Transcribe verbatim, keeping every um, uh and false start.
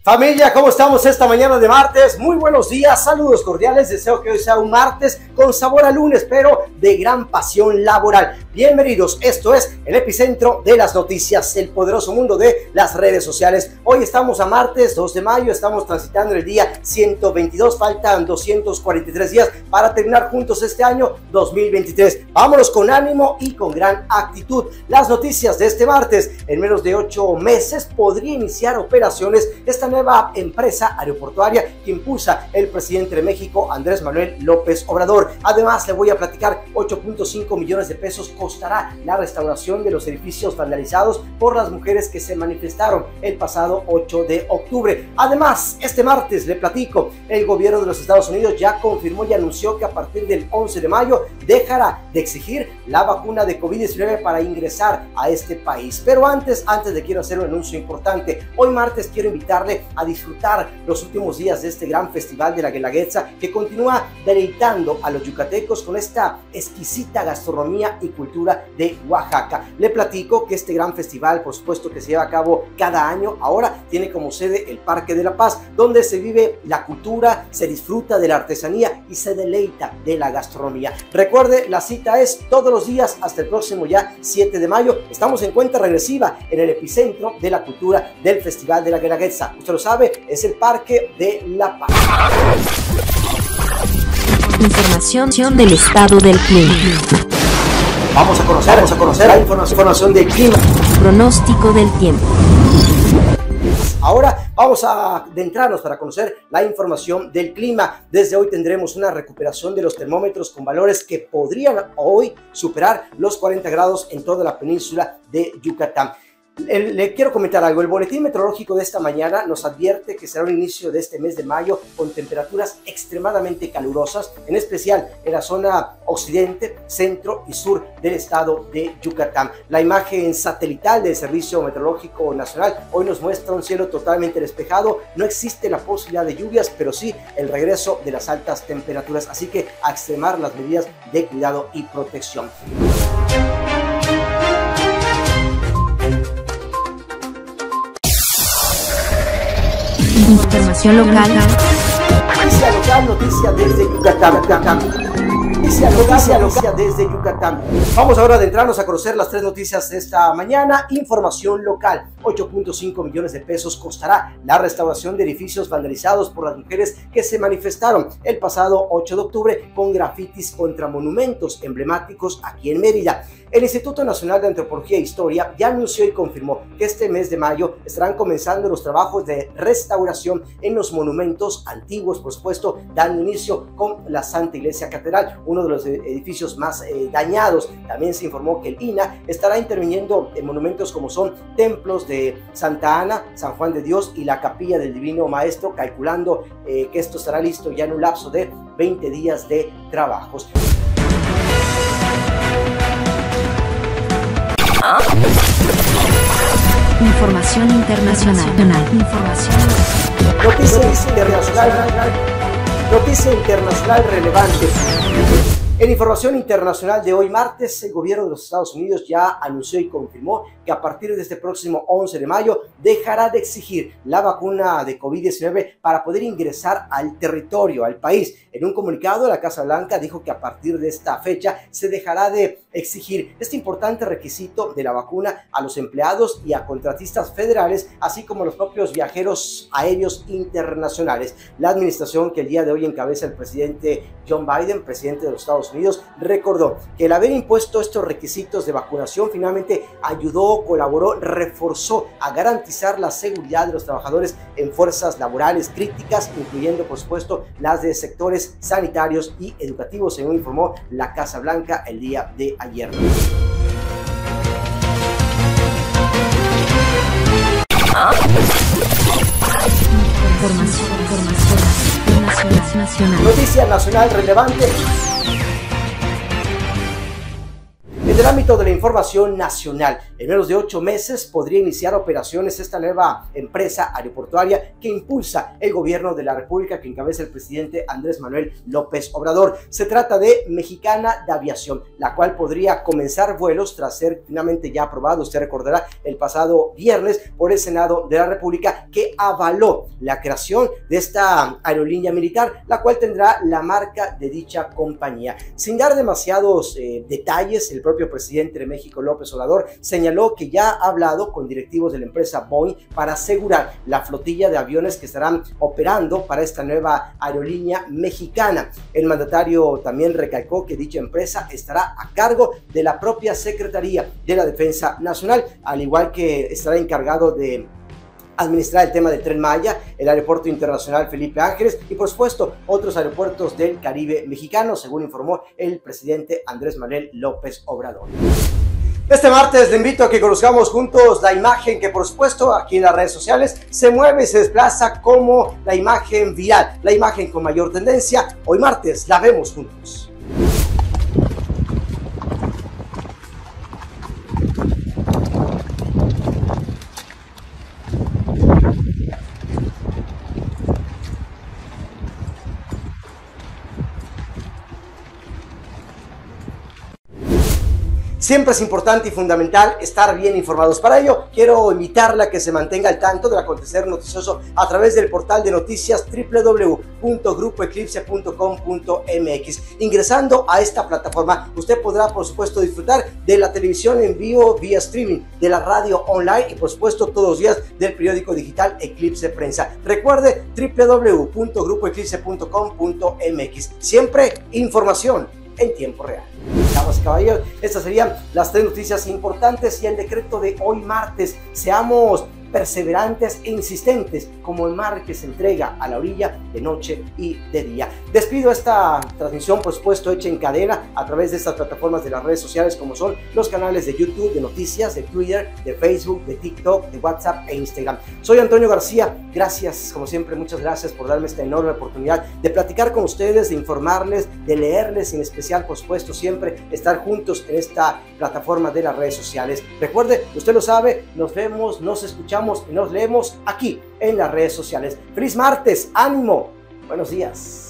Familia, ¿cómo estamos esta mañana de martes? Muy buenos días, saludos cordiales, deseo que hoy sea un martes con sabor a lunes, pero de gran pasión laboral. Bienvenidos, esto es el epicentro de las noticias, el poderoso mundo de las redes sociales. Hoy estamos a martes dos de mayo, estamos transitando el día ciento veintidós, faltan doscientos cuarenta y tres días para terminar juntos este año dos mil veintitrés. Vámonos con ánimo y con gran actitud. Las noticias de este martes: en menos de ocho meses podría iniciar operaciones esta nueva empresa aeroportuaria que impulsa el presidente de México, Andrés Manuel López Obrador. Además, le voy a platicar ocho punto cinco millones de pesos costará la restauración de los edificios vandalizados por las mujeres que se manifestaron el pasado ocho de octubre. Además, este martes le platico, el gobierno de los Estados Unidos ya confirmó y anunció que a partir del once de mayo dejará de exigir la vacuna de COVID diecinueve para ingresar a este país. Pero antes, antes de quiero hacer un anuncio importante. Hoy martes quiero invitarle a disfrutar los últimos días de este gran festival de la Guelaguetza que continúa deleitando a los yucatecos con esta exquisita gastronomía y cultura de Oaxaca. Le platico que este gran festival, por supuesto que se lleva a cabo cada año, ahora tiene como sede el Parque de la Paz, donde se vive la cultura, se disfruta de la artesanía y se deleita de la gastronomía. Recuerde, la cita es todos los días hasta el próximo ya siete de mayo. Estamos en cuenta regresiva en el epicentro de la cultura del Festival de la Guelaguetza. Usted lo sabe, es el Parque de la Paz. Información del estado del clima. Vamos a conocer, vamos a conocer la información del clima. Pronóstico del tiempo. Ahora vamos a adentrarnos para conocer la información del clima. Desde hoy tendremos una recuperación de los termómetros con valores que podrían hoy superar los cuarenta grados en toda la península de Yucatán. El, le quiero comentar algo. El boletín meteorológico de esta mañana nos advierte que será un inicio de este mes de mayo con temperaturas extremadamente calurosas, en especial en la zona occidente, centro y sur del estado de Yucatán. La imagen satelital del Servicio Meteorológico Nacional hoy nos muestra un cielo totalmente despejado. No existe la posibilidad de lluvias, pero sí el regreso de las altas temperaturas, así que a extremar las medidas de cuidado y protección. Información local. Noticia local, noticia desde Yucatán. Noticia local, noticia desde Yucatán. Vamos ahora a adentrarnos a conocer las tres noticias de esta mañana. Información local: ocho punto cinco millones de pesos costará la restauración de edificios vandalizados por las mujeres que se manifestaron el pasado ocho de octubre con grafitis contra monumentos emblemáticos aquí en Mérida. El Instituto Nacional de Antropología e Historia ya anunció y confirmó que este mes de mayo estarán comenzando los trabajos de restauración en los monumentos antiguos, por supuesto, dando inicio con la Santa Iglesia Catedral, uno de los edificios más eh, dañados. También se informó que el I N A estará interviniendo en monumentos como son templos de Santa Ana, San Juan de Dios y la Capilla del Divino Maestro, calculando eh, que esto estará listo ya en un lapso de veinte días de trabajos. Información internacional. Información. Noticia internacional. Noticia internacional relevante. En información internacional de hoy martes, el gobierno de los Estados Unidos ya anunció y confirmó que a partir de este próximo once de mayo dejará de exigir la vacuna de COVID diecinueve para poder ingresar al territorio, al país. En un comunicado, la Casa Blanca dijo que a partir de esta fecha se dejará de exigir este importante requisito de la vacuna a los empleados y a contratistas federales, así como a los propios viajeros aéreos internacionales. La administración que el día de hoy encabeza el presidente John Biden, presidente de los Estados Unidos, recordó que el haber impuesto estos requisitos de vacunación finalmente ayudó, colaboró, reforzó a garantizar la seguridad de los trabajadores en fuerzas laborales críticas, incluyendo por supuesto las de sectores sanitarios y educativos, según informó la Casa Blanca el día de ayer. Información, información nacional. Noticia nacional relevante. el ámbito de la información nacional, en menos de ocho meses podría iniciar operaciones esta nueva empresa aeroportuaria que impulsa el gobierno de la República, que encabeza el presidente Andrés Manuel López Obrador. Se trata de Mexicana de Aviación, la cual podría comenzar vuelos tras ser finalmente ya aprobado, usted recordará, el pasado viernes por el Senado de la República, que avaló la creación de esta aerolínea militar, la cual tendrá la marca de dicha compañía. Sin dar demasiados eh, detalles, el propio presidente de México, López Obrador, señaló que ya ha hablado con directivos de la empresa Boeing para asegurar la flotilla de aviones que estarán operando para esta nueva aerolínea mexicana. El mandatario también recalcó que dicha empresa estará a cargo de la propia Secretaría de la Defensa Nacional, al igual que estará encargado de administrar el tema del Tren Maya, el Aeropuerto Internacional Felipe Ángeles y por supuesto otros aeropuertos del Caribe mexicano, según informó el presidente Andrés Manuel López Obrador. Este martes le invito a que conozcamos juntos la imagen que por supuesto aquí en las redes sociales se mueve y se desplaza como la imagen viral, la imagen con mayor tendencia. Hoy martes la vemos juntos. Siempre es importante y fundamental estar bien informados. Para ello, quiero invitarla a que se mantenga al tanto del acontecer noticioso a través del portal de noticias doble u doble u doble u punto grupo eclipse punto com punto m x. Ingresando a esta plataforma, usted podrá, por supuesto, disfrutar de la televisión en vivo vía streaming, de la radio online y, por supuesto, todos los días del periódico digital Eclipse Prensa. Recuerde, doble u doble u doble u punto grupo eclipse punto com punto m x. Siempre información en tiempo real. Damas y caballeros, estas serían las tres noticias importantes y el decreto de hoy martes. Seamos perseverantes e insistentes como el mar que se entrega a la orilla de noche y de día. Despido esta transmisión, por supuesto, hecha en cadena a través de estas plataformas de las redes sociales, como son los canales de YouTube, de noticias, de Twitter, de Facebook, de TikTok, de WhatsApp e Instagram. Soy Antonio García. Gracias, como siempre, muchas gracias por darme esta enorme oportunidad de platicar con ustedes, de informarles, de leerles, en especial, por supuesto, siempre estar juntos en esta plataforma de las redes sociales. Recuerde, usted lo sabe, nos vemos, nos escuchamos y nos leemos aquí en las redes sociales. ¡Feliz martes! ¡Ánimo! ¡Buenos días!